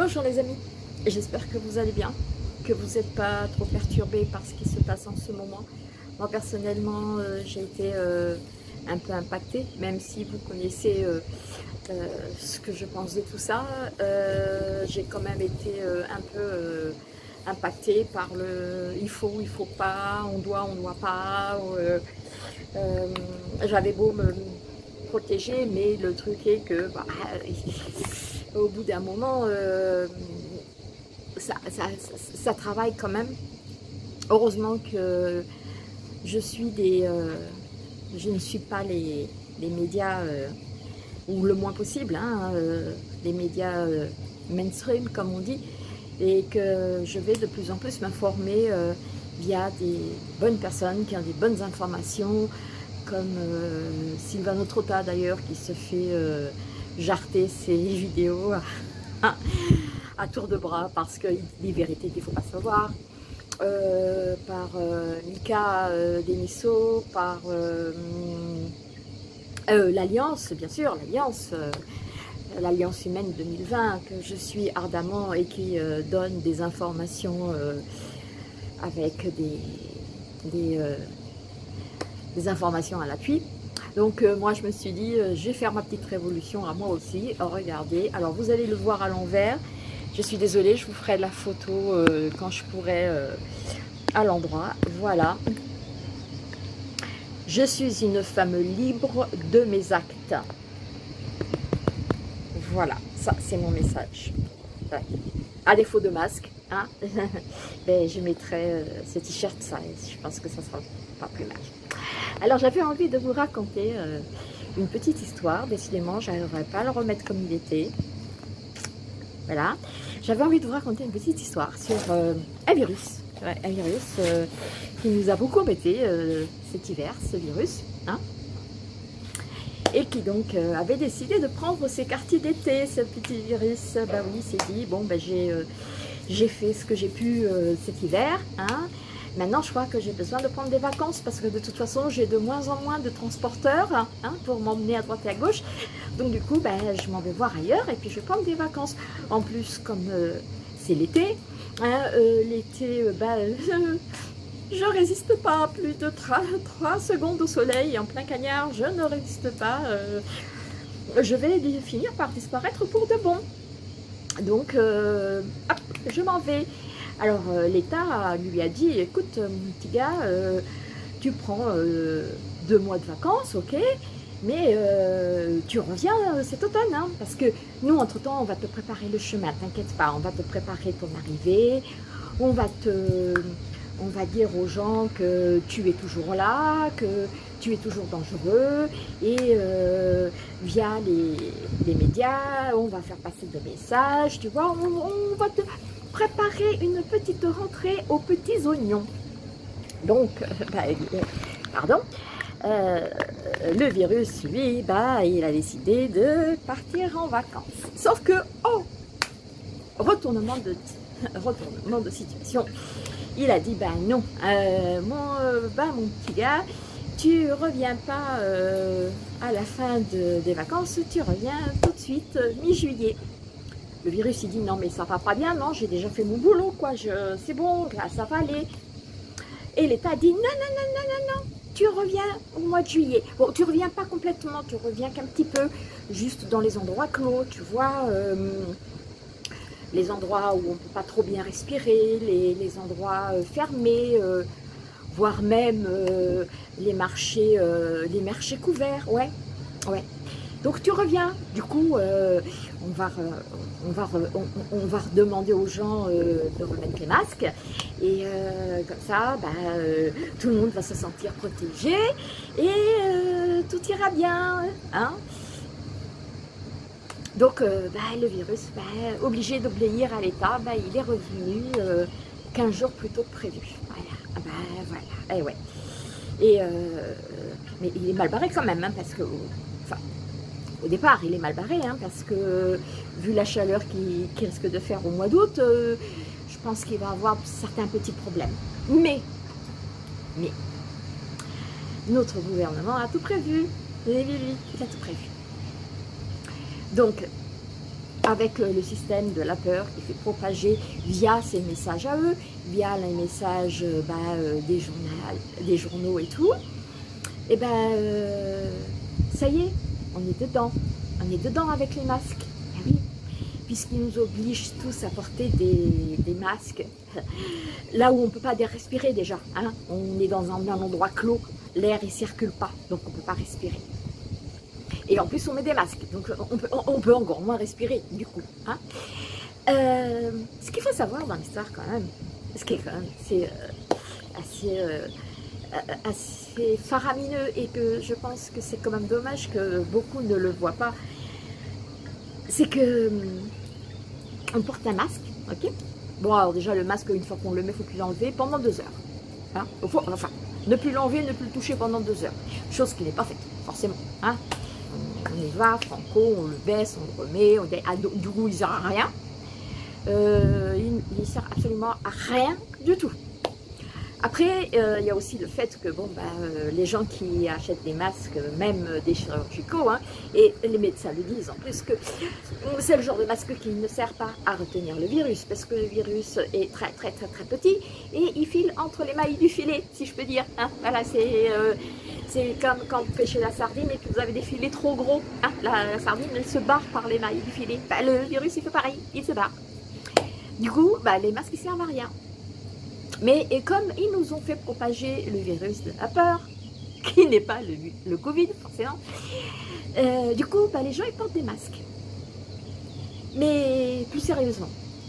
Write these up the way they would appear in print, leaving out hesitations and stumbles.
Bonjour les amis, j'espère que vous allez bien, que vous n'êtes pas trop perturbés par ce qui se passe en ce moment. Moi personnellement, j'ai été un peu impactée, même si vous connaissez ce que je pense de tout ça. J'ai quand même été un peu impactée par le il faut pas, on doit pas. J'avais beau me protéger, mais le truc est que bah, au bout d'un moment, ça travaille quand même. Heureusement que je ne suis pas les médias, ou le moins possible, hein, les médias mainstream comme on dit, et que je vais de plus en plus m'informer via des bonnes personnes qui ont des bonnes informations, comme Sylvano Trotta d'ailleurs, qui se fait jarter ses vidéos à tour de bras parce qu'il dit des vérités qu'il ne faut pas savoir, par Mika Deniso, par l'Alliance, bien sûr, l'Alliance humaine 2020, que je suis ardemment et qui donne des informations avec des informations à l'appui. Donc moi je me suis dit, je vais faire ma petite révolution à moi aussi. Regardez, alors vous allez le voir à l'envers. Je suis désolée, je vous ferai la photo quand je pourrai à l'endroit. Voilà. Je suis une femme libre de mes actes. Voilà, ça c'est mon message. Ouais. À défaut de masque, hein, ben, je mettrai ce t-shirt, ça, je pense que ça sera pas plus mal. Alors j'avais envie de vous raconter une petite histoire. Décidément, je n'arriverai pas à le remettre comme il était. Voilà, j'avais envie de vous raconter une petite histoire sur un virus. Ouais, un virus qui nous a beaucoup embêtés cet hiver, ce virus, hein, et qui donc avait décidé de prendre ses quartiers d'été, ce petit virus. Bah oui, il s'est dit, bon, ben, j'ai fait ce que j'ai pu cet hiver, hein. Maintenant, je crois que j'ai besoin de prendre des vacances parce que de toute façon, j'ai de moins en moins de transporteurs, hein, pour m'emmener à droite et à gauche. Donc du coup, ben, je m'en vais voir ailleurs et puis je vais prendre des vacances. En plus, comme c'est l'été, hein, l'été, je résiste pas à plus de 3 secondes au soleil en plein cagnard. Je ne résiste pas. Je vais finir par disparaître pour de bon. Donc, hop, je m'en vais. Alors l'État lui a dit, écoute mon petit gars, tu prends 2 mois de vacances, ok, mais tu reviens cet automne, hein, parce que nous entre temps on va te préparer le chemin, t'inquiète pas, on va te préparer ton arrivée, on va dire aux gens que tu es toujours là, que tu es toujours dangereux, et via les médias, on va faire passer des messages, tu vois, on va te préparer une petite rentrée aux petits oignons. Donc, pardon, le virus, lui, il a décidé de partir en vacances. Sauf que, oh, retournement de situation, il a dit, non, mon petit gars, tu reviens pas à la fin des vacances, tu reviens tout de suite mi-juillet. Le virus, il dit, non, mais ça va pas bien, non, j'ai déjà fait mon boulot, quoi, c'est bon, là, ça va aller. Et l'État dit, non, non, non, non, non, non, tu reviens au mois de juillet. Bon, tu reviens pas complètement, tu reviens qu'un petit peu, juste dans les endroits clos, tu vois, les endroits où on ne peut pas trop bien respirer, les endroits fermés, voire même les marchés couverts, ouais, ouais. Donc tu reviens, du coup, on va redemander aux gens de remettre les masques, et comme ça, tout le monde va se sentir protégé, et tout ira bien, hein. Donc le virus, obligé d'obéir à l'État, il est revenu 15 jours plus tôt que prévu. Voilà, voilà, et ouais. Et, mais il est mal barré quand même, hein, parce que, enfin, au départ, il est mal barré, hein, parce que vu la chaleur qu'il risque de faire au mois d'août, je pense qu'il va avoir certains petits problèmes. Mais, notre gouvernement a tout prévu. Oui, il a tout prévu. Donc, avec le système de la peur qui fait propager via ces messages à eux, via les messages des journaux et tout, et ça y est, on est dedans. On est dedans avec les masques. Eh oui, puisqu'ils nous obligent tous à porter des masques, là où on ne peut pas respirer déjà. Hein. On est dans un endroit clos, l'air ne circule pas, donc on ne peut pas respirer. Et en plus, on met des masques, donc on peut encore moins respirer, du coup. Hein. Ce qu'il faut savoir dans l'histoire, quand même, ce qui est quand même assez faramineux, et que je pense que c'est quand même dommage que beaucoup ne le voient pas, c'est que on porte un masque, ok? Bon, alors déjà, le masque, une fois qu'on le met, il ne faut plus l'enlever pendant 2 heures. Hein. Enfin, ne plus l'enlever, ne plus le toucher pendant 2 heures. Chose qui n'est pas faite, forcément. Hein. On y va, franco, on le baisse, on le remet, du coup, il ne sert à rien. Il ne sert absolument à rien du tout. Après, il y a aussi le fait que les gens qui achètent des masques, même des chirurgicaux, hein, et les médecins le disent en plus, que c'est le genre de masque qui ne sert pas à retenir le virus, parce que le virus est très très très très petit et il file entre les mailles du filet, si je peux dire. Hein. Voilà, c'est comme quand vous pêchez la sardine et que vous avez des filets trop gros. Hein. La sardine, elle se barre par les mailles du filet. Le virus, il fait pareil, il se barre. Du coup, les masques, ils servent à rien. Mais et comme ils nous ont fait propager le virus de la peur, qui n'est pas le Covid, forcément, du coup, les gens, ils portent des masques. Mais plus sérieusement,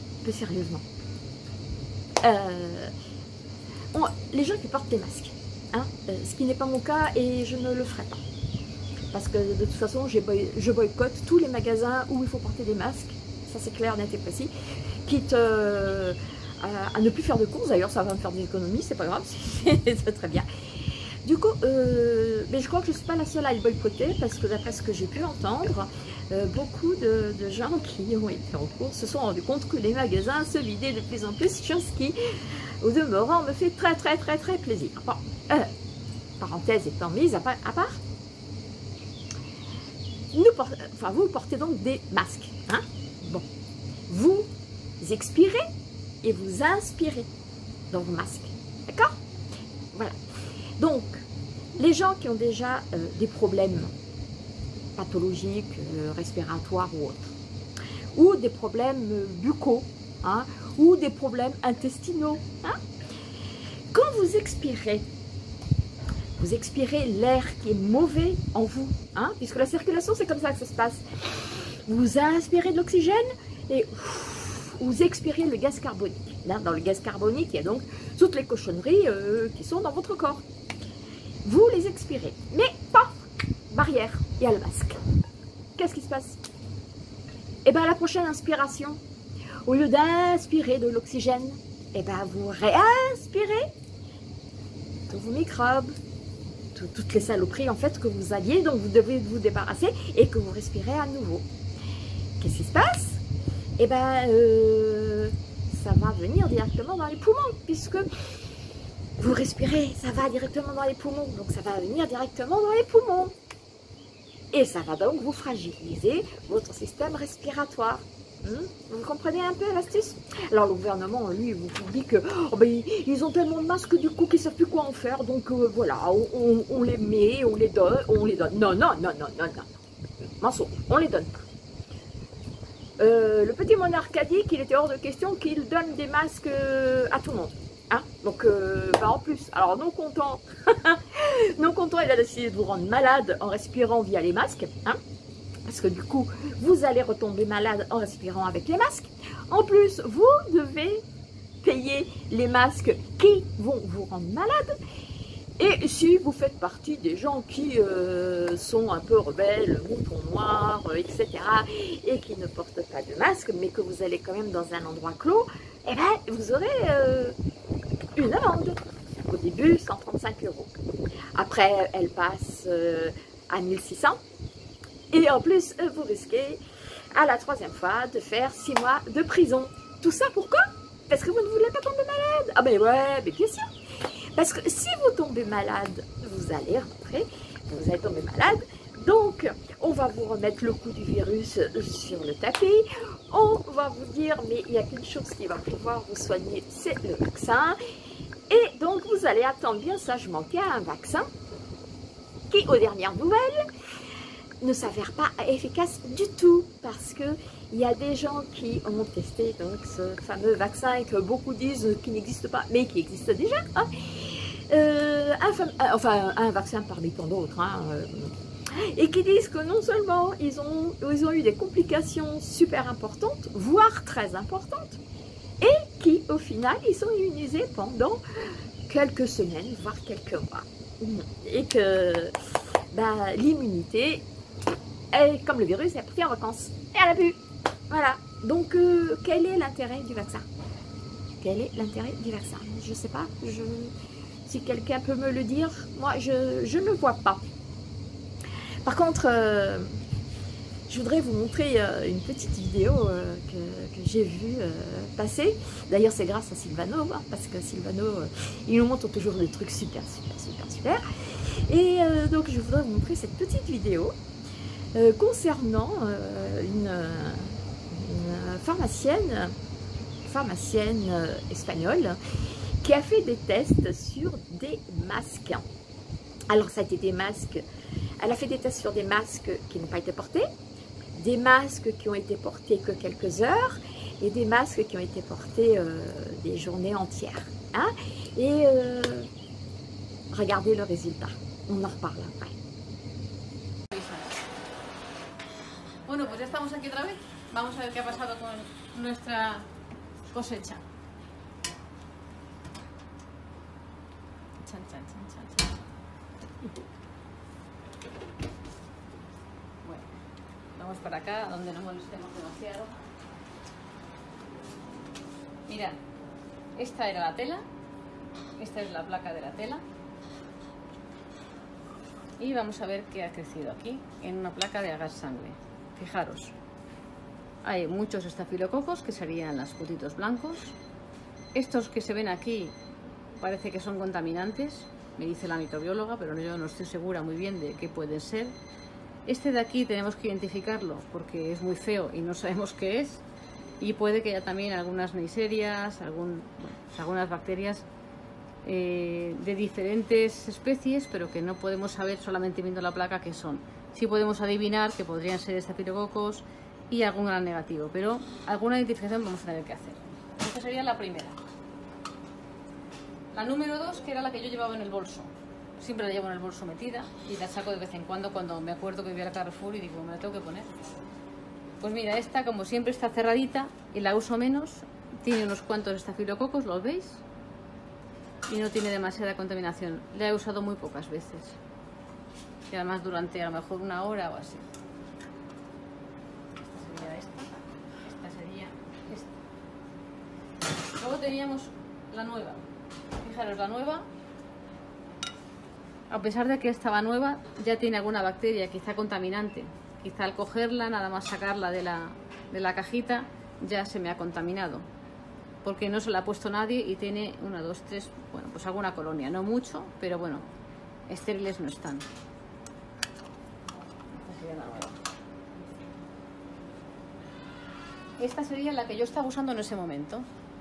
les gens qui portent des masques, hein, ce qui n'est pas mon cas, et je ne le ferai pas. Parce que de toute façon, je boycotte tous les magasins où il faut porter des masques, ça c'est clair, net et précis, quitte à ne plus faire de courses. D'ailleurs, ça va me faire des économies, c'est pas grave, c'est très bien. Du coup, mais je crois que je ne suis pas la seule à le boycotter, parce que d'après ce que j'ai pu entendre, beaucoup de gens qui ont été en course se sont rendus compte que les magasins se vidaient de plus en plus, chose qui, au demeurant, me fait très très très très plaisir. Bon, parenthèse étant mise à part, vous portez donc des masques. Hein? Bon, vous expirez et vous inspirez dans vos masques. D'accord? Voilà. Donc, les gens qui ont déjà des problèmes pathologiques, respiratoires ou autres, ou des problèmes buccaux, hein, ou des problèmes intestinaux, hein, quand vous expirez l'air qui est mauvais en vous, hein, puisque la circulation, c'est comme ça que ça se passe. Vous inspirez de l'oxygène et vous expirez le gaz carbonique. Là, dans le gaz carbonique, il y a donc toutes les cochonneries qui sont dans votre corps. Vous les expirez, mais pas barrière, il y a le masque. Qu'est-ce qui se passe? Eh bien, à la prochaine inspiration, au lieu d'inspirer de l'oxygène, eh bien, vous réinspirez tous vos microbes, toutes les saloperies en fait que vous aviez, donc vous devez vous débarrasser et que vous respirez à nouveau. Qu'est-ce qui se passe? Eh bien, ça va venir directement dans les poumons, puisque vous respirez, ça va directement dans les poumons, donc ça va venir directement dans les poumons. Et ça va donc vous fragiliser votre système respiratoire. Vous comprenez un peu l'astuce? Alors le gouvernement, lui, vous dit que ils ont tellement de masques du coup qu'ils ne savent plus quoi en faire, donc voilà, on les met, on les donne, Non, mensonge, on les donne pas. Le petit monarque a dit qu'il était hors de question qu'il donne des masques à tout le monde. Hein? Donc, en plus, alors non content, il a décidé de vous rendre malade en respirant via les masques. Hein? Parce que du coup, vous allez retomber malade en respirant avec les masques. En plus, vous devez payer les masques qui vont vous rendre malade. Et si vous faites partie des gens qui sont un peu rebelles, moutons noirs, etc., et qui ne portent pas de masque, mais que vous allez quand même dans un endroit clos, eh bien, vous aurez une amende. Au début, 135 €. Après, elle passe à 1600. Et en plus, vous risquez, à la 3e fois, de faire 6 mois de prison. Tout ça pourquoi? Parce que vous ne voulez pas tomber malade. Ah ben ouais, mais bien sûr. Parce que si vous tombez malade, vous allez rentrer, vous allez tomber malade, Donc, on va vous remettre le coup du virus sur le tapis. On va vous dire, mais il n'y a qu'une chose qui va pouvoir vous soigner, c'est le vaccin. Et donc, vous allez attendre bien sagement qu'il y a un vaccin qui, aux dernières nouvelles, ne s'avère pas efficace du tout. Parce qu'il y a des gens qui ont testé donc, ce fameux vaccin et que beaucoup disent qu'il n'existe pas, mais qui existe déjà. Hein. Un vaccin parmi tant d'autres. Hein, et qui disent que non seulement ils ont eu des complications super importantes, voire très importantes, et qui au final ils sont immunisés pendant quelques semaines, voire quelques mois. Et que l'immunité, comme le virus, est parti en vacances. Et elle a pu. Voilà. Donc quel est l'intérêt du vaccin? Quel est l'intérêt du vaccin? Je ne sais pas. Si quelqu'un peut me le dire, moi je ne vois pas. Par contre, je voudrais vous montrer une petite vidéo que j'ai vue passer. D'ailleurs, c'est grâce à Sylvano, hein, parce que Sylvano, il nous montre toujours des trucs super. Et donc, je voudrais vous montrer cette petite vidéo concernant une pharmacienne espagnole qui a fait des tests sur des masques. Alors, ça a été des masques. Elle a fait des tests sur des masques qui n'ont pas été portés, des masques qui ont été portés que quelques heures et des masques qui ont été portés des journées entières. Hein. Et regardez le résultat. On en reparle après. Bueno, pues ya estamos aquí otra vez. Vamos a ver qué ha pasado con nuestra cosecha. Chan, chan, chan, chan, chan. Bueno, vamos para acá, donde no molestemos demasiado. Mirad, esta era la tela, esta es la placa de la tela. Y vamos a ver qué ha crecido aquí, en una placa de agar sangre. Fijaros, hay muchos estafilococos, que serían los puntitos blancos. Estos que se ven aquí parece que son contaminantes, me dice la microbióloga, pero yo no estoy segura muy bien de qué pueden ser. Este de aquí tenemos que identificarlo porque es muy feo y no sabemos qué es. Y puede que haya también algunas neiserias, algunas bacterias de diferentes especies, pero que no podemos saber solamente viendo la placa qué son. Sí podemos adivinar que podrían ser estafilococos y algún gran negativo, pero alguna identificación vamos a tener que hacer. Esta sería la primera. La número 2, que era la que yo llevaba en el bolso. Siempre la llevo en el bolso metida y la saco de vez en cuando me acuerdo que voy a Carrefour y digo, me la tengo que poner. Pues mira, esta como siempre está cerradita y la uso menos, tiene unos cuantos estafilococos, ¿los veis? Y no tiene demasiada contaminación. La he usado muy pocas veces. Y además durante a lo mejor una hora o así. Esta sería esta. Luego teníamos la nueva. Fijaros, la nueva, a pesar de que estaba nueva, ya tiene alguna bacteria, quizá contaminante. Quizá al cogerla, nada más sacarla de la cajita, ya se me ha contaminado. Porque no se la ha puesto nadie y tiene 1, 2, 3, bueno, pues alguna colonia. No mucho, pero bueno, estériles no están. Esta sería la nueva. Esta sería la que yo estaba usando en ese momento.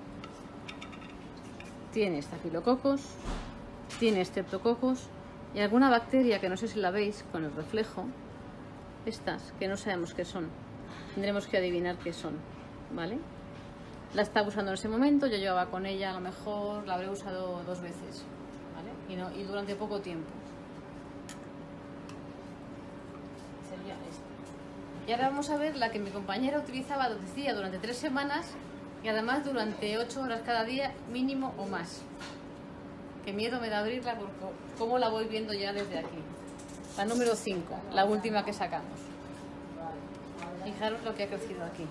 Tiene estafilococos, tiene streptococos y alguna bacteria que no sé si la veis con el reflejo. Estas, que no sabemos qué son. Tendremos que adivinar qué son, ¿vale? La estaba usando en ese momento, yo llevaba con ella, a lo mejor la habré usado 2 veces, ¿vale? Y durante poco tiempo. Sería esta. Y ahora vamos a ver la que mi compañera utilizaba, decía, durante 3 semanas y además durante 8 horas cada día, mínimo o más. Qué miedo me da abrirla porque cómo la voy viendo ya desde aquí. La número 5, la última que sacamos. Fijaros lo que ha crecido aquí.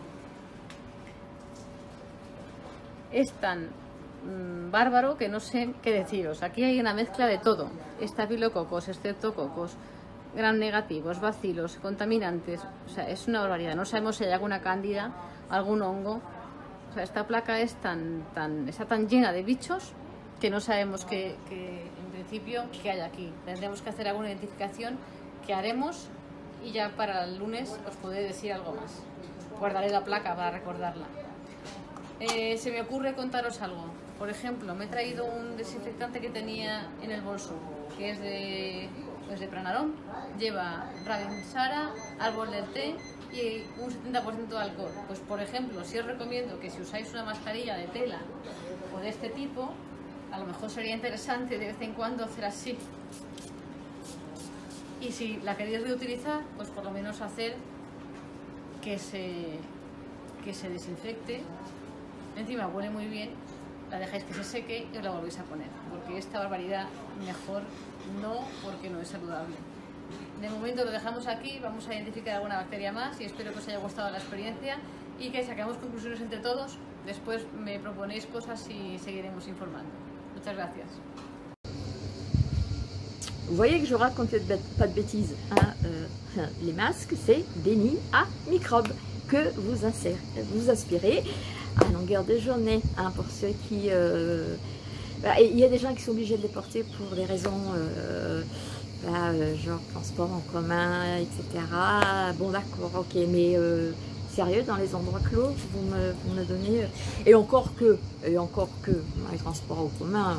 Es tan bárbaro que no sé qué deciros. Aquí hay una mezcla de todo. Estafilococos, streptococos, gram negativos, bacilos, contaminantes. O sea, es una barbaridad. No sabemos si hay alguna cándida, algún hongo. O sea, esta placa está tan llena de bichos que no sabemos en principio qué hay aquí. Tendremos que hacer alguna identificación que haremos y ya para el lunes os podré decir algo más. Guardaré la placa para recordarla. Se me ocurre contaros algo. Por ejemplo, me he traído un desinfectante que tenía en el bolso, que es de Pranarón. Lleva Rabinsara, árbol del té y un 70% de alcohol. Pues por ejemplo, si os recomiendo que si usáis una mascarilla de tela o de este tipo, a lo mejor sería interesante de vez en cuando hacer así. Y si la queréis reutilizar, pues por lo menos hacer que se desinfecte. Encima huele muy bien, la dejáis que se seque y os la volvéis a poner, porque esta barbaridad mejor no, porque no es saludable. De momento lo dejamos aquí, vamos a identificar alguna bacteria más y espero que os haya gustado la experiencia y que saquemos conclusiones entre todos. Después me proponéis cosas y seguiremos informando. Muchas gracias. Vous voyez que je raconte pas de bêtises, hein. Les masques, c'est des nids à microbes que vous aspirez à longueur de journée, hein, pour ceux qui... il y a des gens qui sont obligés de les porter pour des raisons genre transport en commun, etc. Bon d'accord, ok, mais sérieux, dans les endroits clos, vous me donnez... Et encore que, dans les transports en commun...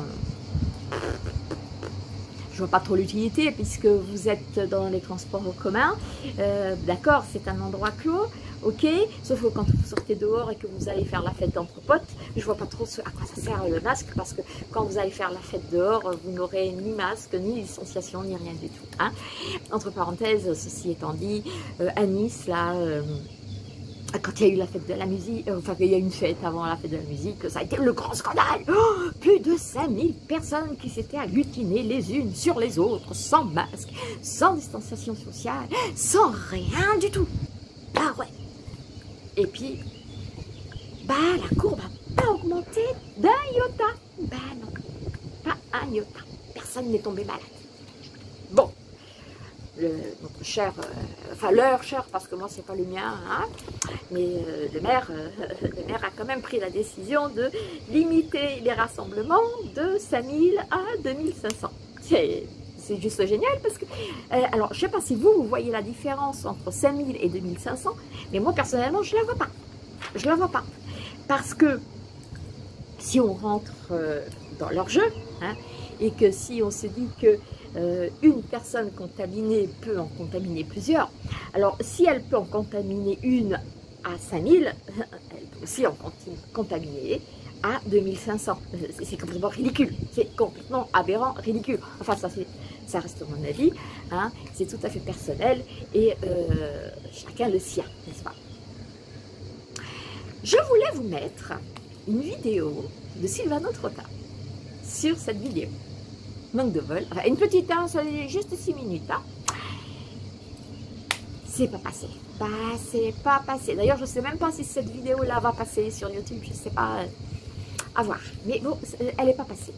je vois pas trop l'utilité puisque vous êtes dans les transports en commun, d'accord, c'est un endroit clos, ok, sauf que quand vous sortez dehors et que vous allez faire la fête d'entre potes, je vois pas trop à quoi ça sert le masque, parce que quand vous allez faire la fête dehors, vous n'aurez ni masque, ni distanciation, ni rien du tout, hein. Entre parenthèses, ceci étant dit, à Nice, là... quand il y a eu la fête de la musique, enfin qu'il y a eu une fête avant la fête de la musique, ça a été le grand scandale. Oh, plus de 5000 personnes qui s'étaient agglutinées les unes sur les autres, sans masque, sans distanciation sociale, sans rien du tout. Bah ouais. Et puis, bah la courbe n'a pas augmenté d'un iota. Bah non, pas un iota. Personne n'est tombé malade. Bon. Notre cher, enfin leur cher, parce que moi c'est pas le mien, hein, mais le maire a quand même pris la décision de limiter les rassemblements de 5000 à 2500. C'est juste génial parce que, alors je sais pas si vous voyez la différence entre 5000 et 2500, mais moi personnellement je la vois pas. Je la vois pas. Parce que si on rentre dans leur jeu, hein, et que si on se dit que une personne contaminée peut en contaminer plusieurs, alors si elle peut en contaminer une à 5000, elle peut aussi en contaminer à 2500. C'est complètement ridicule, c'est complètement aberrant, ridicule. Enfin ça reste mon avis, hein, c'est tout à fait personnel et chacun le sien, n'est-ce pas? Je voulais vous mettre une vidéo de Silvano Trotta sur cette vidéo. Manque de vol, enfin, une petite, hein, juste 6 minutes, hein. C'est pas passé, bah c'est pas passé. D'ailleurs je sais même pas si cette vidéo là va passer sur YouTube, je sais pas, à voir, mais bon, elle est pas passée.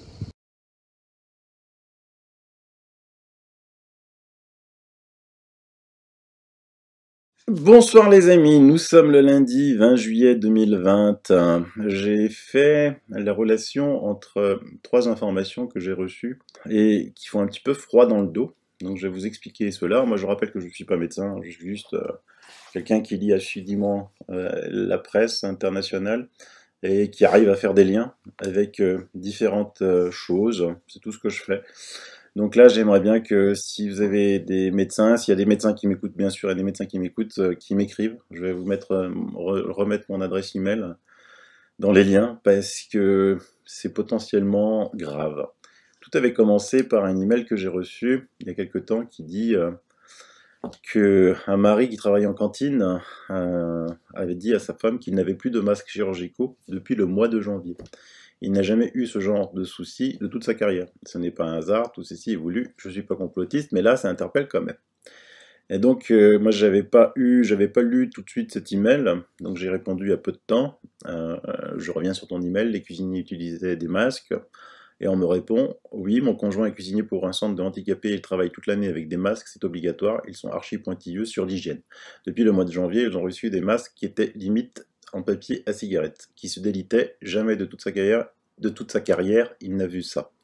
Bonsoir les amis, nous sommes le lundi 20 juillet 2020. J'ai fait la relation entre 3 informations que j'ai reçues et qui font un petit peu froid dans le dos. Donc je vais vous expliquer cela. Moi je rappelle que je ne suis pas médecin, je suis juste quelqu'un qui lit assidûment la presse internationale et qui arrive à faire des liens avec différentes choses. C'est tout ce que je fais. Donc là, j'aimerais bien que si vous avez des médecins, s'il y a des médecins qui m'écoutent, bien sûr, et des médecins qui m'écoutent, qui m'écrivent, je vais vous remettre mon adresse email dans les liens, parce que c'est potentiellement grave. Tout avait commencé par un email que j'ai reçu il y a quelque temps qui dit qu'un mari qui travaillait en cantine avait dit à sa femme qu'il n'avait plus de masques chirurgicaux depuis le mois de janvier. Il n'a jamais eu ce genre de souci de toute sa carrière. Ce n'est pas un hasard, tout ceci est voulu. Je ne suis pas complotiste, mais là, ça interpelle quand même. Et donc, moi, j'avais pas lu tout de suite cet email, donc j'ai répondu il y a peu de temps. Je reviens sur ton email, les cuisiniers utilisaient des masques. Et on me répond, oui, mon conjoint est cuisinier pour un centre de handicapés, il travaille toute l'année avec des masques, c'est obligatoire, ils sont archi pointilleux sur l'hygiène. Depuis le mois de janvier, ils ont reçu des masques qui étaient limite en papier à cigarette, qui se délitaient, jamais de toute sa carrière, il n'a vu ça.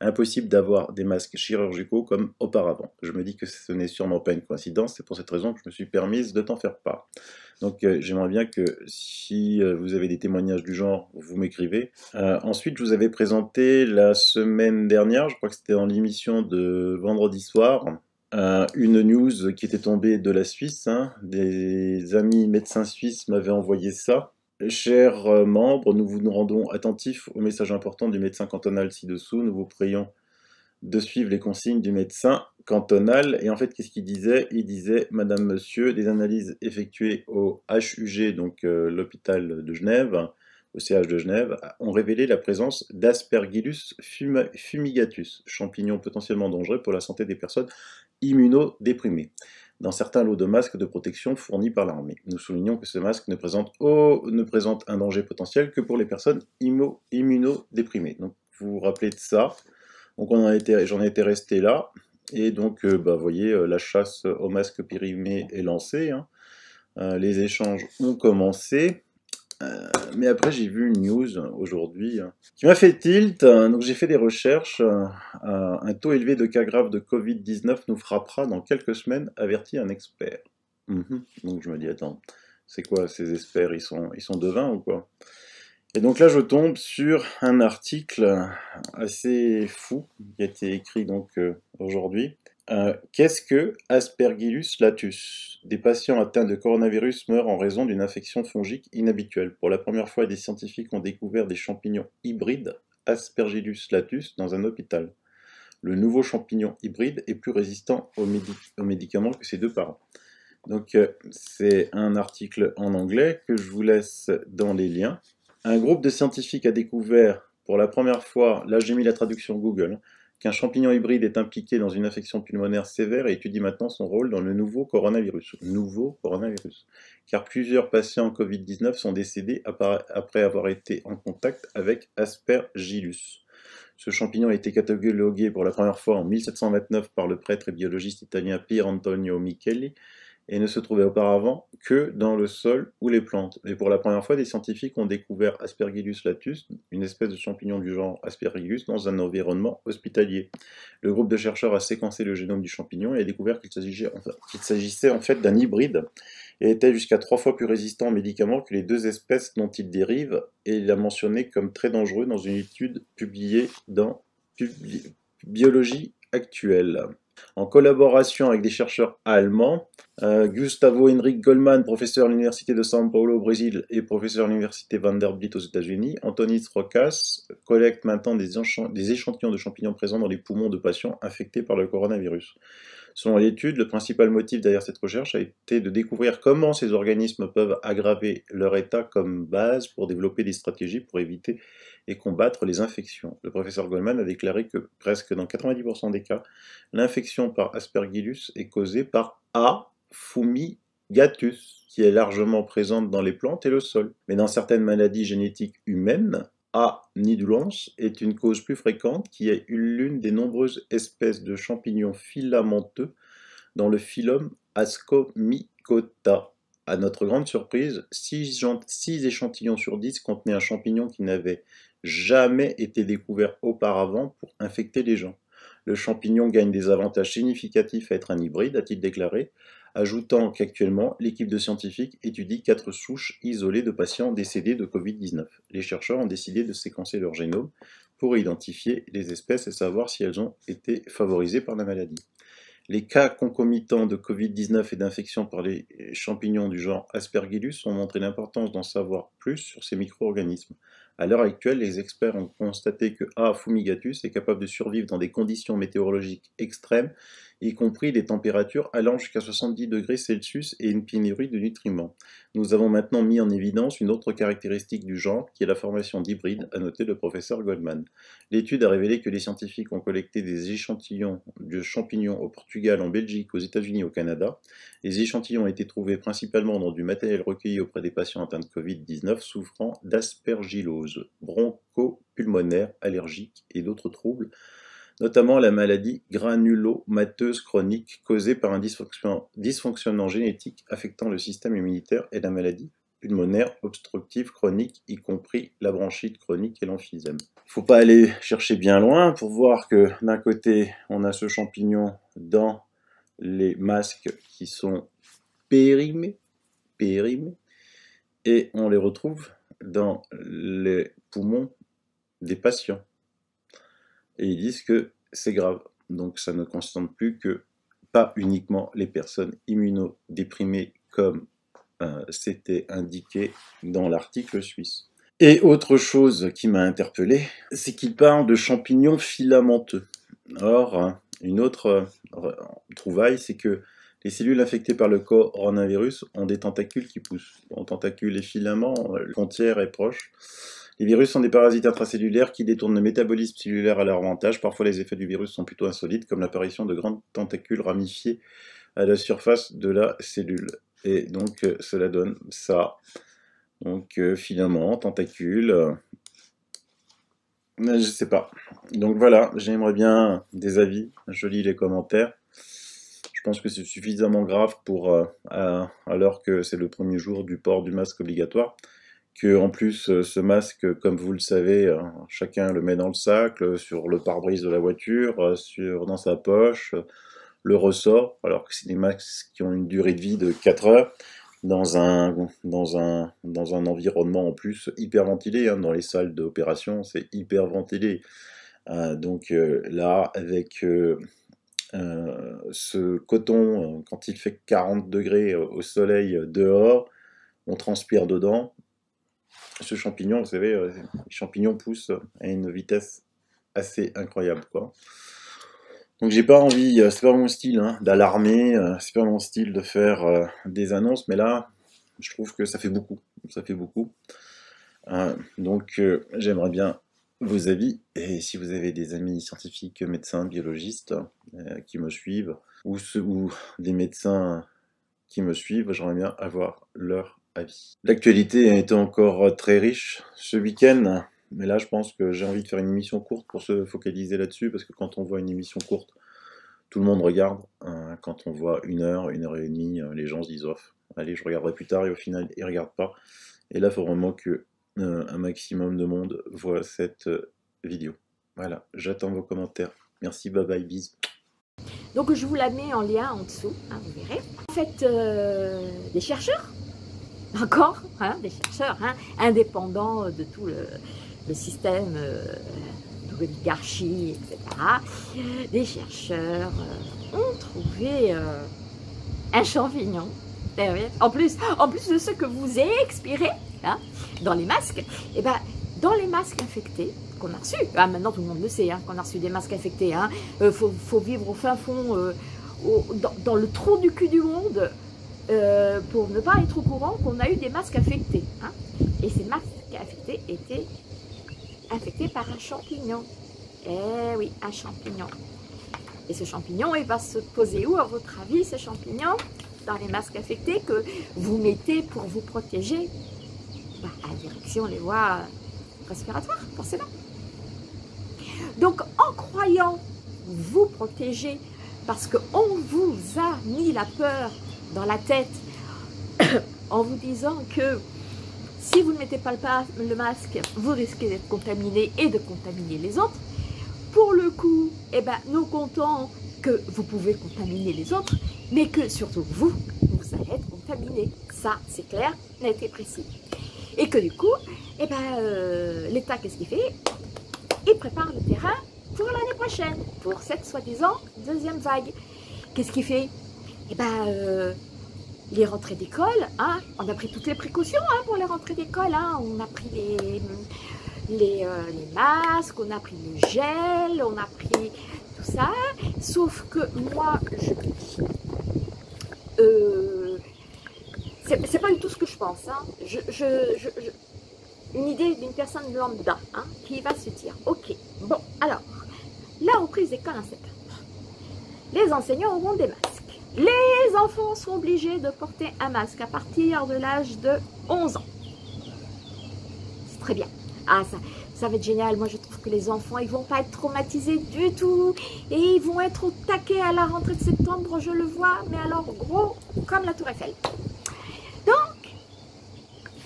Impossible d'avoir des masques chirurgicaux comme auparavant. Je me dis que ce n'est sûrement pas une coïncidence, c'est pour cette raison que je me suis permise de t'en faire part. Donc j'aimerais bien que si vous avez des témoignages du genre, vous m'écrivez. Ensuite, je vous avais présenté la semaine dernière, je crois que c'était dans l'émission de vendredi soir, une news qui était tombée de la Suisse. Hein. Des amis médecins suisses m'avaient envoyé ça. Chers membres, nous vous rendons attentifs au message important du médecin cantonal ci-dessous. Nous vous prions de suivre les consignes du médecin cantonal. Et en fait, qu'est-ce qu'il disait? Il disait, Madame, Monsieur, des analyses effectuées au HUG, donc l'hôpital de Genève, au CH de Genève, ont révélé la présence d'Aspergillus fumigatus, champignon potentiellement dangereux pour la santé des personnes immunodéprimées, dans certains lots de masques de protection fournis par l'armée. Nous soulignons que ce masque ne présente un danger potentiel que pour les personnes immunodéprimées. Donc, vous vous rappelez de ça. Donc, j'en étais resté là. Et donc, vous voyez, la chasse aux masques périmés est lancée. Hein. Les échanges ont commencé. Mais après, j'ai vu une news aujourd'hui qui m'a fait tilt. Donc, j'ai fait des recherches. Un taux élevé de cas graves de Covid-19 nous frappera dans quelques semaines, avertit un expert. Donc, je me dis, attends, c'est quoi ces experts? Ils sont devins ou quoi? Et donc là, je tombe sur un article assez fou qui a été écrit donc aujourd'hui. Qu'est-ce que Aspergillus latus? Des patients atteints de coronavirus meurent en raison d'une infection fongique inhabituelle. Pour la première fois, des scientifiques ont découvert des champignons hybrides Aspergillus latus dans un hôpital. Le nouveau champignon hybride est plus résistant aux médicaments que ses deux parents. Donc c'est un article en anglais que je vous laisse dans les liens. Un groupe de scientifiques a découvert pour la première fois, là j'ai mis la traduction Google, qu'un champignon hybride est impliqué dans une infection pulmonaire sévère et étudie maintenant son rôle dans le nouveau coronavirus. Car plusieurs patients Covid-19 sont décédés après avoir été en contact avec Aspergillus. Ce champignon a été catalogué pour la première fois en 1729 par le prêtre et biologiste italien Pier Antonio Micheli, et ne se trouvait auparavant que dans le sol ou les plantes. Et pour la première fois, des scientifiques ont découvert Aspergillus latus, une espèce de champignon du genre Aspergillus, dans un environnement hospitalier. Le groupe de chercheurs a séquencé le génome du champignon et a découvert qu'il s'agissait en fait d'un hybride et était jusqu'à 3 fois plus résistant aux médicaments que les deux espèces dont il dérive, et il l'a mentionné comme très dangereux dans une étude publiée dans Biologie actuelle. En collaboration avec des chercheurs allemands, Gustavo Henrik Goldman, professeur à l'Université de São Paulo au Brésil et professeur à l'Université Vanderbilt aux États-Unis, Antonis Rokas collecte maintenant des échantillons de champignons présents dans les poumons de patients infectés par le coronavirus. Selon l'étude, le principal motif derrière cette recherche a été de découvrir comment ces organismes peuvent aggraver leur état comme base pour développer des stratégies pour éviter et combattre les infections. Le professeur Goldman a déclaré que presque dans 90% des cas, l'infection par Aspergillus est causée par A. fumigatus, qui est largement présente dans les plantes et le sol. Mais dans certaines maladies génétiques humaines, A. nidulans est une cause plus fréquente qui est l'une des nombreuses espèces de champignons filamenteux dans le phylum Ascomycota. À notre grande surprise, 6 échantillons sur 10 contenaient un champignon qui n'avait jamais été découvert auparavant pour infecter les gens. Le champignon gagne des avantages significatifs à être un hybride, a-t-il déclaré, ajoutant qu'actuellement, l'équipe de scientifiques étudie 4 souches isolées de patients décédés de Covid-19. Les chercheurs ont décidé de séquencer leur génome pour identifier les espèces et savoir si elles ont été favorisées par la maladie. Les cas concomitants de Covid-19 et d'infection par les champignons du genre Aspergillus ont montré l'importance d'en savoir plus sur ces micro-organismes. À l'heure actuelle, les experts ont constaté que A. fumigatus est capable de survivre dans des conditions météorologiques extrêmes, y compris des températures allant jusqu'à 70 degrés Celsius et une pénurie de nutriments. Nous avons maintenant mis en évidence une autre caractéristique du genre, qui est la formation d'hybrides, a noté le professeur Goldman. L'étude a révélé que les scientifiques ont collecté des échantillons de champignons au Portugal, en Belgique, aux États-Unis et au Canada. Les échantillons ont été trouvés principalement dans du matériel recueilli auprès des patients atteints de Covid-19 souffrant d'aspergillose, bronchopulmonaire, allergique et d'autres troubles, notamment la maladie granulomateuse chronique causée par un dysfonctionnement génétique affectant le système immunitaire et la maladie pulmonaire obstructive chronique, y compris la bronchite chronique et l'emphysème. Il ne faut pas aller chercher bien loin pour voir que d'un côté, on a ce champignon dans les masques qui sont périmés, et on les retrouve dans les poumons des patients. Et ils disent que c'est grave. Donc ça ne concerne plus que pas uniquement les personnes immunodéprimées comme c'était indiqué dans l'article suisse. Et autre chose qui m'a interpellé, c'est qu'il parle de champignons filamenteux. Or, une autre trouvaille, c'est que les cellules infectées par le coronavirus ont des tentacules qui poussent. Bon, tentacules et filaments, la frontière est proche. Les virus sont des parasites intracellulaires qui détournent le métabolisme cellulaire à leur avantage. Parfois, les effets du virus sont plutôt insolites, comme l'apparition de grandes tentacules ramifiées à la surface de la cellule. Et donc, cela donne ça. Donc, filaments, tentacules, je sais pas. Donc voilà, j'aimerais bien des avis. Je lis les commentaires. Je pense que c'est suffisamment grave pour, alors que c'est le premier jour du port du masque obligatoire, que en plus ce masque, comme vous le savez, chacun le met dans le sac, sur le pare-brise de la voiture, dans sa poche, le ressort, alors que c'est des masques qui ont une durée de vie de 4 heures, dans un environnement en plus hyper ventilé, hein, dans les salles d'opération, c'est hyper ventilé. Donc là, avec ce coton, quand il fait 40 degrés au soleil dehors, on transpire dedans. Ce champignon, vous savez, les champignons poussent à une vitesse assez incroyable, quoi. Donc j'ai pas envie, c'est pas mon style hein, d'alarmer, c'est pas mon style de faire des annonces, mais là, je trouve que ça fait beaucoup, donc j'aimerais bien vos avis, et si vous avez des amis scientifiques, médecins, biologistes, qui me suivent, ou des médecins qui me suivent, j'aimerais bien avoir leur avis. L'actualité a été encore très riche ce week-end, mais là je pense que j'ai envie de faire une émission courte pour se focaliser là-dessus, parce que quand on voit une émission courte, tout le monde regarde. Quand on voit 1 heure, 1 heure et demie, les gens se disent off. Allez, je regarderai plus tard, et au final, ils ne regardent pas. Et là, il faut vraiment que un maximum de monde voit cette vidéo. Voilà, j'attends vos commentaires. Merci, bye bye, bisous. Donc je vous la mets en lien en dessous, hein, vous verrez. En fait, des chercheurs, encore, hein, des chercheurs hein, indépendants de tout le système d'oligarchie, etc. Des chercheurs ont trouvé un champignon. En plus de ce que vous ai expiré hein, dans les masques, et ben, dans les masques infectés qu'on a reçus, ah, maintenant tout le monde le sait, hein, qu'on a reçu des masques infectés, hein, faut vivre au fin fond, dans le trou du cul du monde, pour ne pas être au courant qu'on a eu des masques infectés. Hein, et ces masques infectés étaient infectés par un champignon. Eh oui, un champignon. Et ce champignon, il va se poser où, à votre avis, ce champignon? Dans les masques infectés que vous mettez pour vous protéger à direction les voies respiratoires, forcément. Donc, en croyant vous protéger, parce qu'on vous a mis la peur dans la tête, en vous disant que si vous ne mettez pas le masque, vous risquez d'être contaminé et de contaminer les autres. Pour le coup, eh ben, nous comptons que vous pouvez contaminer les autres, mais que surtout vous allez être contaminé. Ça, c'est clair, net et précis. Et que du coup, eh ben, l'État, qu'est-ce qu'il fait? Il prépare le terrain pour l'année prochaine, pour cette soi-disant deuxième vague. Qu'est-ce qu'il fait? Eh ben, les rentrées d'école, hein, on a pris toutes les précautions hein, pour les rentrées d'école. Hein, on a pris les masques, on a pris le gel, on a pris tout ça. Sauf que moi, je me dis, c'est pas du tout ce que je pense. Hein. Une idée d'une personne lambda hein, qui va se dire, ok, bon, alors, la reprise d'école en septembre, les enseignants auront des masques. Les enfants sont obligés de porter un masque à partir de l'âge de 11 ans. C'est très bien. Ah, ça va être génial. Moi, je trouve que les enfants, ils vont pas être traumatisés du tout. Et ils vont être au taquet à la rentrée de septembre, je le vois. Mais alors, gros, comme la Tour Eiffel. Donc,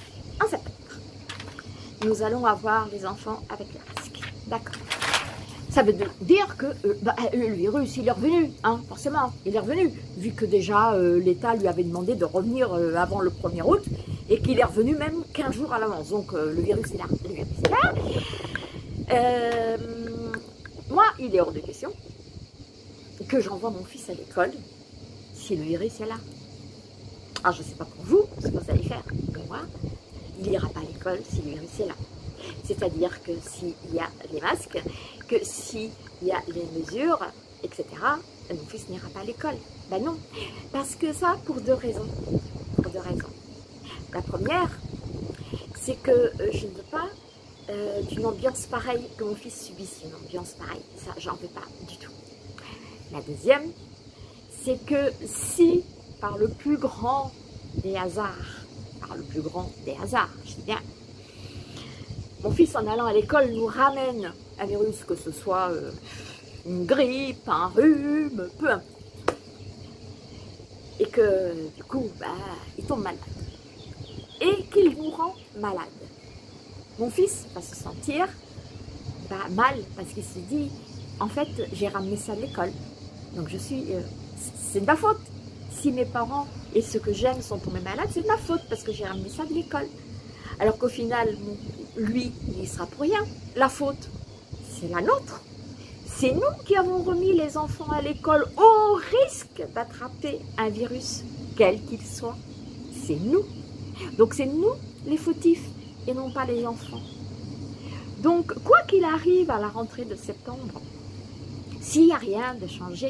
nous allons avoir les enfants avec le masque. D'accord. Ça veut dire que le virus, il est revenu, hein, forcément, il est revenu, vu que déjà l'État lui avait demandé de revenir avant le 1er août, et qu'il est revenu même 15 jours à l'avance. Donc le virus est là, le virus est là. Moi, il est hors de question que j'envoie mon fils à l'école si le virus est là. Alors je ne sais pas pour vous, ce que vous allez faire, pour moi, il n'ira pas à l'école si le virus est là. C'est-à-dire que s'il y a les masques, que s'il y a les mesures, etc., mon fils n'ira pas à l'école. Ben non, parce que ça, pour deux raisons. Pour deux raisons. La première, c'est que je ne veux pas d'une ambiance pareille, que mon fils subisse une ambiance pareille. Ça, j'en veux pas du tout. La deuxième, c'est que si, par le plus grand des hasards, je dis bien, mon fils, en allant à l'école, nous ramène un virus, que ce soit une grippe, un rhume, peu importe. Et que, du coup, il tombe malade. Et qu'il nous rend malade. Mon fils va se sentir mal, parce qu'il se dit, en fait, j'ai ramené ça de l'école. Donc je suis... c'est de ma faute. Si mes parents et ceux que j'aime sont tombés malades, c'est de ma faute, parce que j'ai ramené ça de l'école. Alors qu'au final, lui, il y sera pour rien. La faute, c'est la nôtre. C'est nous qui avons remis les enfants à l'école au risque d'attraper un virus, quel qu'il soit. C'est nous. Donc c'est nous les fautifs et non pas les enfants. Donc quoi qu'il arrive à la rentrée de septembre, s'il n'y a rien de changé,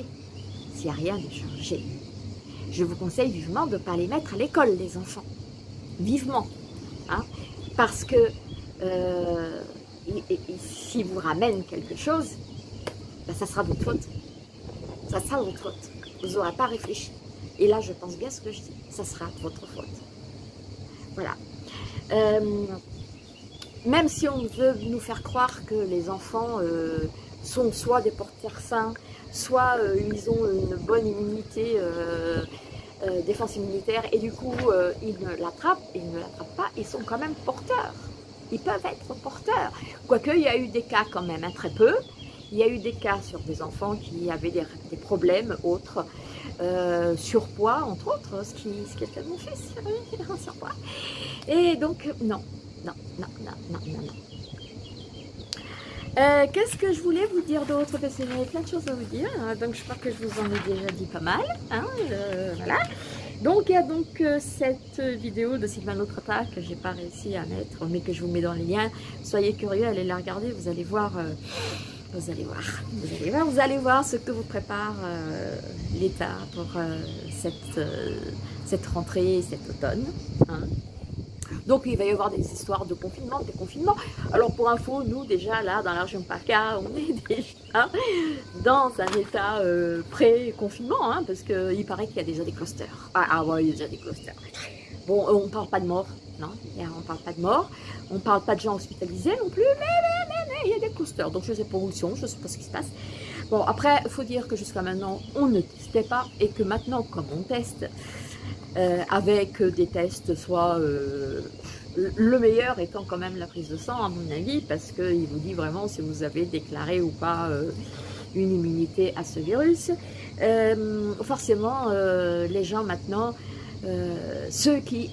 je vous conseille vivement de ne pas les mettre à l'école, les enfants. Vivement. Hein, parce que s'ils vous ramènent quelque chose, ça sera votre faute. Ça sera votre faute. Vous n'aurez pas réfléchi. Et là, je pense bien ce que je dis. Ça sera votre faute. Voilà. Même si on veut nous faire croire que les enfants sont soit des porteurs sains, soit ils ont une bonne immunité, défense immunitaire, et du coup ils ne l'attrapent pas, ils sont quand même porteurs. Ils peuvent être porteurs. Quoique, il y a eu des cas quand même, hein, très peu. Il y a eu des cas sur des enfants qui avaient des problèmes autres, surpoids, entre autres, ce qui était mon fils, un surpoids. Et donc, non. Qu'est-ce que je voulais vous dire d'autre? Parce que j'avais plein de choses à vous dire, hein, donc je crois que je vous en ai déjà dit pas mal. Hein, voilà. Donc il y a donc cette vidéo de Silvano Trotta que j'ai pas réussi à mettre, mais que je vous mets dans les liens. Soyez curieux, allez la regarder, vous allez voir. Vous allez voir ce que vous prépare l'État pour cette rentrée, cet automne. Hein. Donc il va y avoir des histoires de confinement, déconfinement. Alors pour info, nous déjà là dans la région PACA, on est déjà dans un état pré-confinement, hein, parce qu'il paraît qu'il y a déjà des clusters. Ah ouais, il y a déjà des clusters. Bon, on ne parle pas de mort, non, on ne parle pas de mort, on ne parle pas de gens hospitalisés non plus, mais il y a des clusters. Donc je ne sais pas où ils sont, je ne sais pas ce qui se passe. Bon, après, il faut dire que jusqu'à maintenant, on ne testait pas, et que maintenant, comme on teste, avec des tests, soit le meilleur étant quand même la prise de sang, à mon avis, parce qu'il vous dit vraiment si vous avez déclaré ou pas une immunité à ce virus. Forcément, les gens maintenant, ceux qui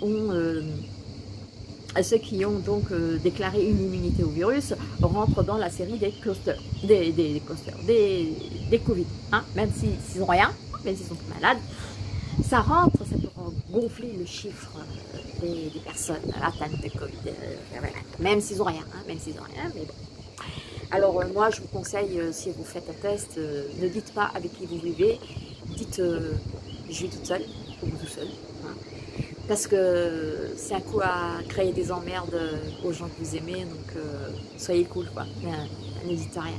ont donc déclaré une immunité au virus rentrent dans la série des clusters, des Covid, hein, même s'ils n'ont rien, même s'ils sont pas malades. Ça rentre, ça peut gonfler le chiffre des personnes atteintes de Covid, même s'ils n'ont rien, hein, mais bon. Alors moi, je vous conseille, si vous faites un test, ne dites pas avec qui vous vivez, dites je vis toute seule, ou tout seul, hein, parce que c'est un coup à créer des emmerdes aux gens que vous aimez, donc soyez cool, quoi, n'hésitez rien,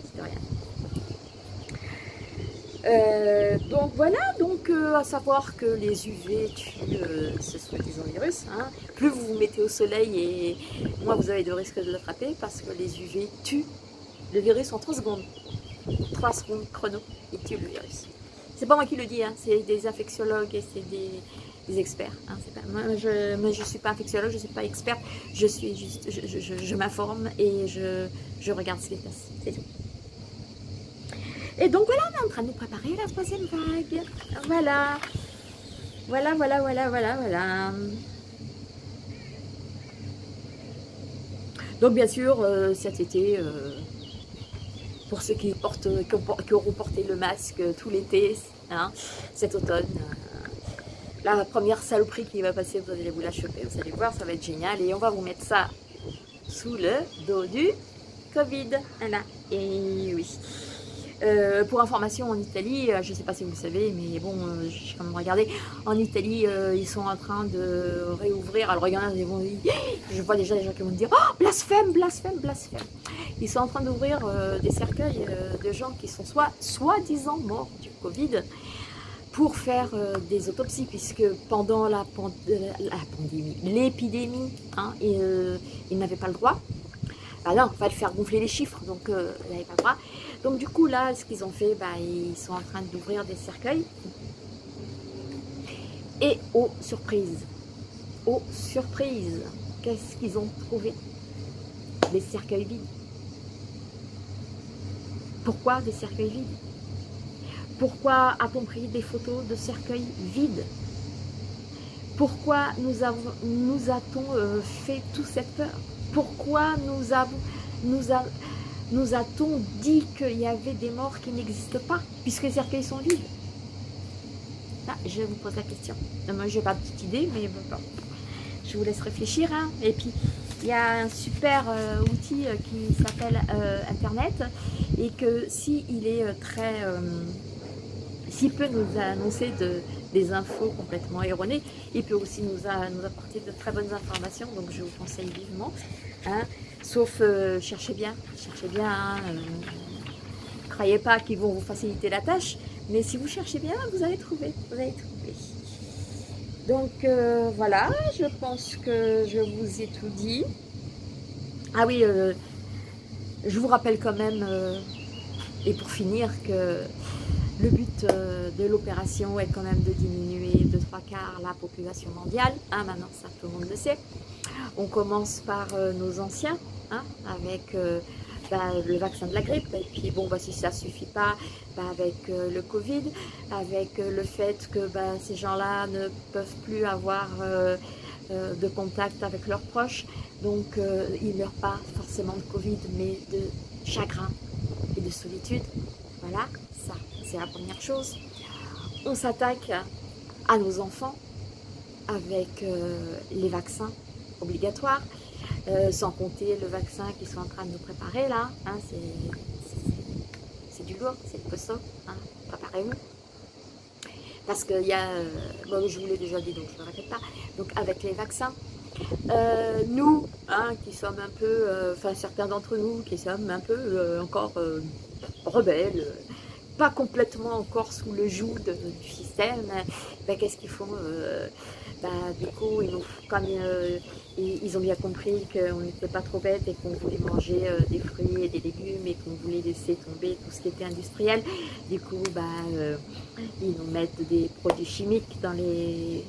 donc voilà, donc à savoir que les UV tuent ce soi-disant virus, hein. Plus vous vous mettez au soleil et moins vous avez de risque de l'attraper, parce que les UV tuent le virus en 3 secondes. 3 secondes chrono, ils tuent le virus. C'est pas moi qui le dis, hein, c'est des infectiologues et c'est des experts. Hein, moi, je suis pas infectiologue, je suis pas experte, je suis juste, je m'informe et je regarde ce qui se passe, c'est tout. Et donc voilà, on est en train de nous préparer la troisième vague. Voilà. Voilà. Donc bien sûr, cet été, pour ceux qui auront porté le masque tout l'été, hein, cet automne, la première saloperie qui va passer, vous allez vous la choper, vous allez voir, ça va être génial. Et on va vous mettre ça sous le dos du Covid. Voilà. Et oui. Pour information, en Italie, je ne sais pas si vous le savez, mais bon, j'ai quand même regardé, en Italie, ils sont en train de réouvrir. Alors regardez, je vois déjà des gens qui vont me dire « Oh, blasphème, blasphème, blasphème !» Ils sont en train d'ouvrir des cercueils de gens qui sont soi-disant morts du Covid pour faire des autopsies, puisque pendant la pandémie, l'épidémie, hein, ils n'avaient pas le droit. Ah non, il fallait faire gonfler les chiffres, donc ils n'avaient pas le droit. Donc du coup, là, ce qu'ils ont fait, ils sont en train d'ouvrir des cercueils. Et aux surprises, qu'est-ce qu'ils ont trouvé? Des cercueils vides. Pourquoi des cercueils vides? Pourquoi a-t-on pris des photos de cercueils vides? Pourquoi nous a-t-on fait toute cette peur? Pourquoi nous a-t-on dit qu'il y avait des morts qui n'existent pas, puisque les cercueils sont vides? Ah, je vous pose la question. Moi, je n'ai pas de petite idée, mais bon, je vous laisse réfléchir. Hein. Et puis, il y a un super outil qui s'appelle Internet, et que s'il est s'il peut nous annoncer des infos complètement erronées, il peut aussi nous apporter de très bonnes informations, donc je vous conseille vivement. Hein. Sauf, cherchez bien, hein, ne croyez pas qu'ils vont vous faciliter la tâche, mais si vous cherchez bien, vous allez trouver, Donc voilà, je pense que je vous ai tout dit. Ah oui, je vous rappelle quand même, et pour finir, que le but de l'opération est quand même de diminuer de 3/4 la population mondiale. Hein, maintenant, ça, tout le monde le sait. On commence par nos anciens, hein, avec le vaccin de la grippe. Et puis, bon, si ça ne suffit pas, avec le Covid, avec le fait que ces gens-là ne peuvent plus avoir de contact avec leurs proches. Donc, ils ne meurent pas forcément de Covid, mais de chagrin et de solitude. Voilà, ça, c'est la première chose. On s'attaque à nos enfants avec les vaccins obligatoires, sans compter le vaccin qu'ils sont en train de nous préparer là. Hein, c'est du lourd, c'est costaud. Hein, préparez-vous. Parce qu'il y a, bon, je vous l'ai déjà dit, donc je ne le répète pas. Donc avec les vaccins, nous, hein, qui sommes un peu, certains d'entre nous qui sommes un peu encore rebelles, pas complètement encore sous le joug du système, qu'est-ce qu'ils font? Du coup, comme ils ont bien compris qu'on n'était pas trop bêtes et qu'on voulait manger des fruits et des légumes et qu'on voulait laisser tomber tout ce qui était industriel, du coup, ils nous mettent des produits chimiques dans les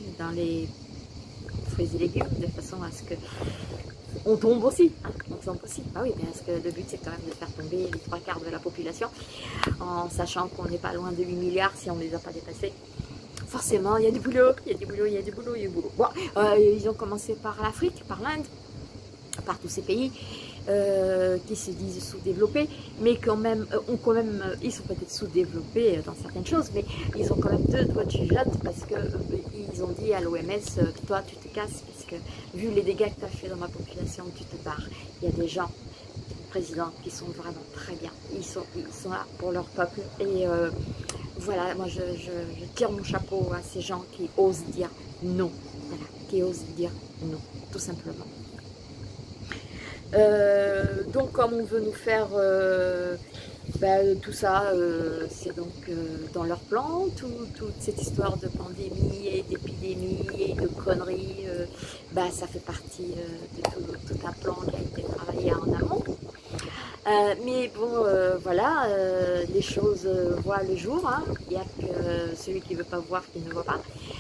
fruits et légumes de façon à ce que on tombe aussi, hein, on tombe aussi. Ah oui, parce que le but c'est quand même de faire tomber les 3/4 de la population, en sachant qu'on n'est pas loin de 8 milliards si on ne les a pas dépassés. Forcément, il y a du boulot, Bon, ils ont commencé par l'Afrique, par l'Inde, par tous ces pays qui se disent sous-développés, mais quand même, ils sont peut-être sous-développés dans certaines choses, mais ils ont quand même 2 doigts de jugeote parce qu'ils ont dit à l'OMS, toi tu te casses, parce que vu les dégâts que tu as fait dans ma population, tu te barres. Il y a des gens, présidents, qui sont vraiment très bien, ils sont là pour leur peuple, et voilà, moi je tire mon chapeau à ces gens qui osent dire non, voilà, qui osent dire non, tout simplement. Donc comme on veut nous faire tout ça, c'est donc dans leur plan, toute cette histoire de pandémie et d'épidémie et de conneries, ça fait partie de tout un plan qui a été travaillé en amont. Mais bon, voilà, les choses voient le jour, hein. Il n'y a que celui qui ne veut pas voir qui ne voit pas.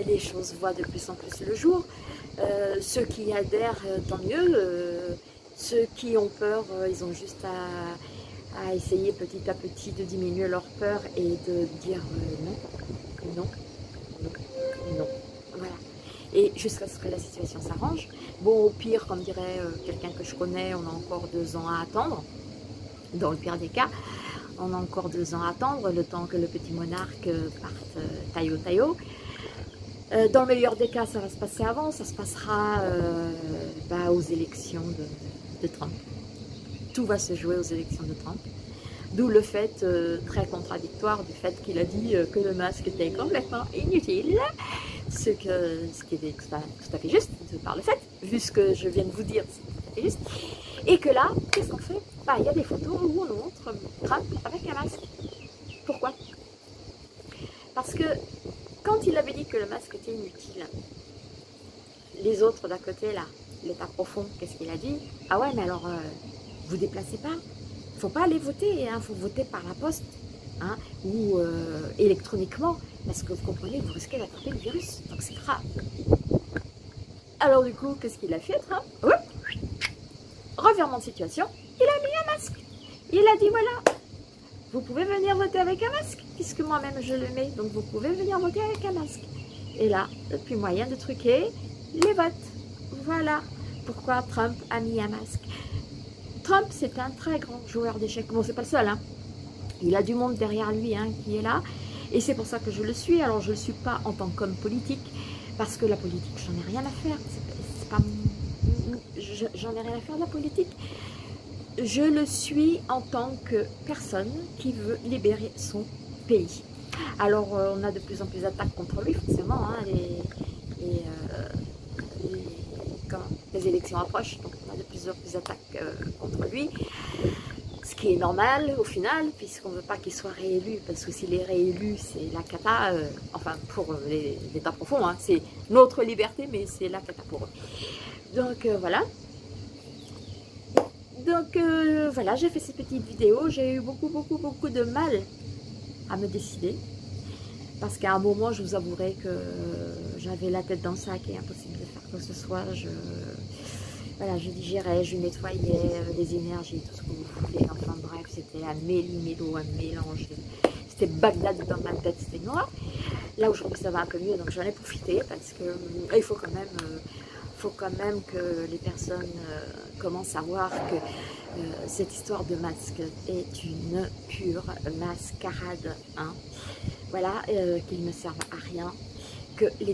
les choses voient de plus en plus le jour. Ceux qui adhèrent, tant mieux. Ceux qui ont peur, ils ont juste à essayer petit à petit de diminuer leur peur et de dire non, non, non, non. Voilà. Et jusqu'à ce que la situation s'arrange. Bon, au pire, comme dirait quelqu'un que je connais, on a encore 2 ans à attendre. Dans le pire des cas, on a encore 2 ans à attendre, le temps que le petit monarque parte taillot taillot. Dans le meilleur des cas, ça va se passer avant, ça se passera aux élections de Trump. Tout va se jouer aux élections de Trump. D'où le fait très contradictoire du fait qu'il a dit que le masque était complètement inutile. Ce qui est tout à fait juste, par le fait, vu ce que je viens de vous dire, c'est tout à fait juste. Et que là, qu'est-ce qu'on fait? Il y a des photos où on montre Trump avec un masque. Pourquoi? Parce que quand il avait dit que le masque était inutile, les autres d'à côté, là, l'état profond, qu'est-ce qu'il a dit? Ah ouais, mais alors, vous déplacez pas. Il ne faut pas aller voter, il faut voter par la poste ou électroniquement, parce que vous comprenez, vous risquez d'attraper le virus, donc c'est grave. Alors du coup, qu'est-ce qu'il a fait, Trump? Revirement de situation, il a mis un masque. Il a dit voilà, vous pouvez venir voter avec un masque, puisque moi-même je le mets, donc vous pouvez venir voter avec un masque. Et là, plus moyen de truquer les votes. Voilà pourquoi Trump a mis un masque. Trump, c'est un très grand joueur d'échecs. Bon, c'est pas le seul, il a du monde derrière lui qui est là. Et c'est pour ça que je le suis. Alors, je ne le suis pas en tant qu'homme politique, parce que la politique, j'en ai rien à faire. J'en ai rien à faire de la politique. Je le suis en tant que personne qui veut libérer son pays. Alors, on a de plus en plus d'attaques contre lui, forcément. Les élections approchent, donc on a de plus en plus d'attaques contre lui. Ce qui est normal au final, puisqu'on ne veut pas qu'il soit réélu, parce que s'il est réélu, c'est la cata, enfin pour l'état profond, c'est notre liberté, mais c'est la cata pour eux. Donc voilà. Donc voilà, j'ai fait cette petite vidéo, j'ai eu beaucoup de mal à me décider. Parce qu'à un moment, je vous avouerai que j'avais la tête dans le sac et impossible de faire quoi que ce soit. Je digérais, je nettoyais les énergies, tout ce que vous voulez. Enfin bref, c'était un méli-mélo, un mélange. C'était Bagdad dans ma tête, c'était noir. Là aujourd'hui, ça va un peu mieux, donc j'en ai profité parce que il faut quand même que les personnes commencent à voir que cette histoire de masque est une pure mascarade. Voilà, qu'ils ne servent à rien, que les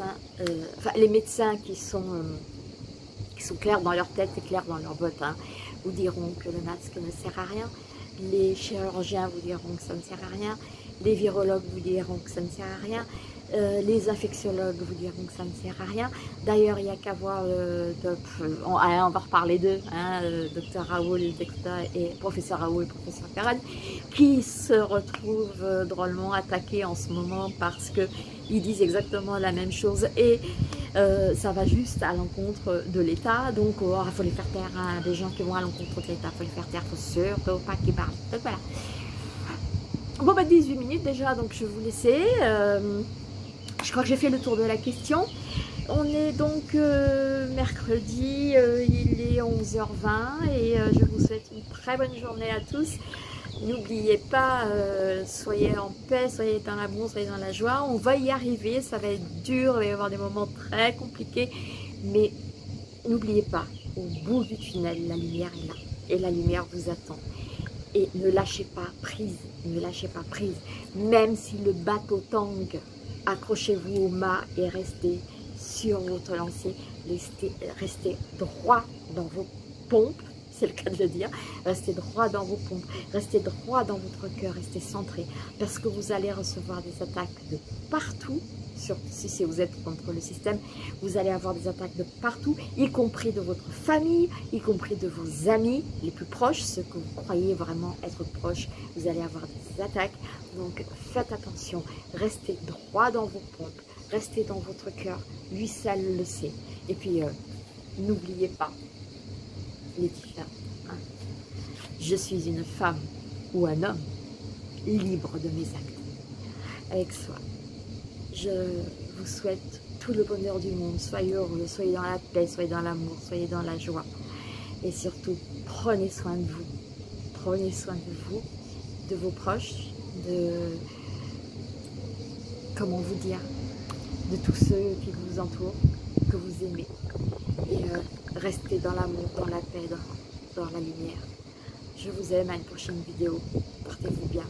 médecins qui sont clairs dans leur tête et clairs dans leurs bottes, vous diront que le masque ne sert à rien, les chirurgiens vous diront que ça ne sert à rien, les virologues vous diront que ça ne sert à rien, les infectiologues vous diront que ça ne sert à rien. D'ailleurs, il n'y a qu'à voir, on va reparler d'eux, docteur Raoul et professeur Raoul et professeur Karan, qui se retrouvent drôlement attaqués en ce moment parce qu'ils disent exactement la même chose et ça va juste à l'encontre de l'État. Donc, il faut les faire taire, des gens qui vont à l'encontre de l'État, il faut les faire taire, il faut surtout pas qu'ils parlent. Donc voilà. Bon, 18 minutes déjà, donc je vais vous laisser. Je crois que j'ai fait le tour de la question. On est donc mercredi, il est 11h20 et je vous souhaite une très bonne journée à tous. N'oubliez pas, soyez en paix, soyez dans l'amour, soyez dans la joie. On va y arriver, ça va être dur, il va y avoir des moments très compliqués. Mais n'oubliez pas, au bout du tunnel, la lumière est là et la lumière vous attend. Et ne lâchez pas prise, ne lâchez pas prise. Même si le bateau tangue, accrochez-vous au mât et restez sur votre lancée. Restez droit dans vos pompes, c'est le cas de le dire. Restez droit dans vos pompes, restez droit dans votre cœur, restez centré. Parce que vous allez recevoir des attaques de partout. Surtout si vous êtes contre le système, vous allez avoir des attaques de partout, y compris de votre famille, y compris de vos amis les plus proches, ceux que vous croyez vraiment être proches, vous allez avoir des attaques. Donc faites attention, restez droit dans vos pompes, restez dans votre cœur, lui seul le sait. Et puis n'oubliez pas, Laetitia, je suis une femme ou un homme libre de mes actes, avec soi. Je vous souhaite tout le bonheur du monde. Soyez heureux, soyez dans la paix, soyez dans l'amour, soyez dans la joie. Et surtout, prenez soin de vous. Prenez soin de vous, de vos proches, de... comment vous dire, de tous ceux qui vous entourent, que vous aimez. Et restez dans l'amour, dans la paix, dans la lumière. Je vous aime, à une prochaine vidéo. Portez-vous bien.